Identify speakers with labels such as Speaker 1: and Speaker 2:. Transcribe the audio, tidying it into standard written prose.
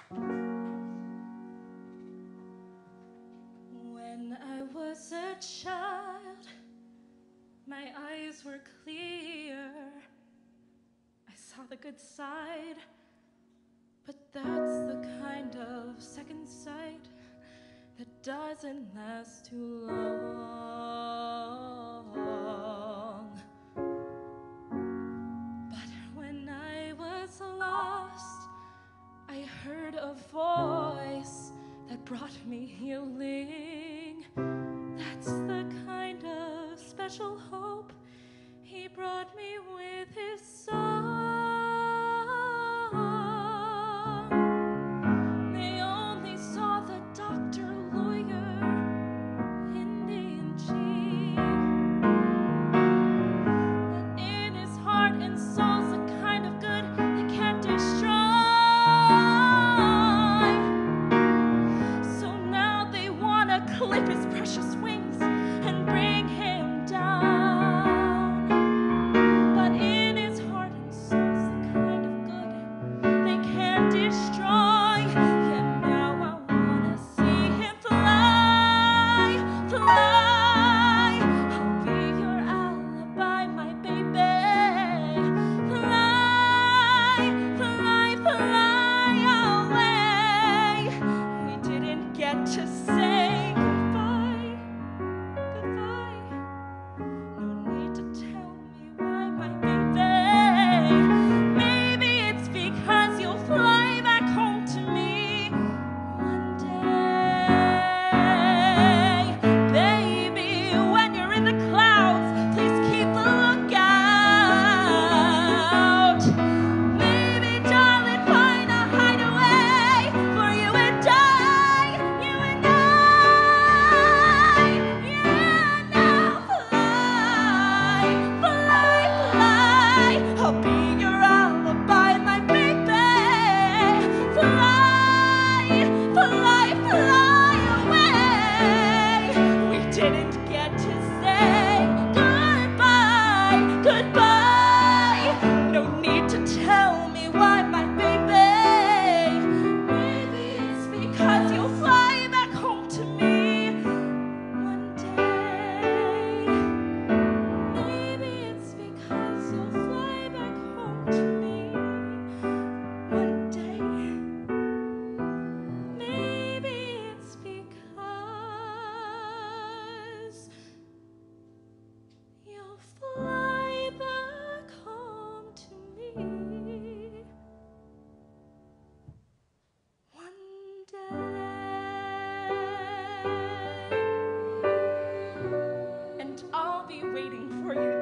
Speaker 1: When I was a child, my eyes were clear. I saw the good side, but that's the kind of second sight that doesn't last too long. But when I was lost, I heard a voice that brought me healing. That's the kind of special hope he brought me with his song. They only saw the doctor, lawyer, Indian chief, but in his heart and soul's the kind of good they can't destroy. So now they wanna clip his precious wings and bring him down. But in his heart and soul's the kind of good they can't destroy. Yet now I wanna see him fly, fly. I'll be your alibi, my baby. Fly, fly, fly away. We didn't get to say goodbye, goodbye. No need to tell me why, my baby. Maybe it's because you'll fly back home to me one day. Baby, when you're in the clouds, please keep a lookout. Maybe, darling, find a hideaway for you and I, you and I. Yeah, now fly, fly, fly. I'll be your alibi, my baby. Fly, fly, fly away. We didn't get to say goodbye, goodbye. No need to tell me why, my baby. Maybe it's because you'll fly back home to me one day. Maybe it's because you'll fly back home to me one day. Maybe it's because you'll fly back home to me one day. And I'll be waiting for you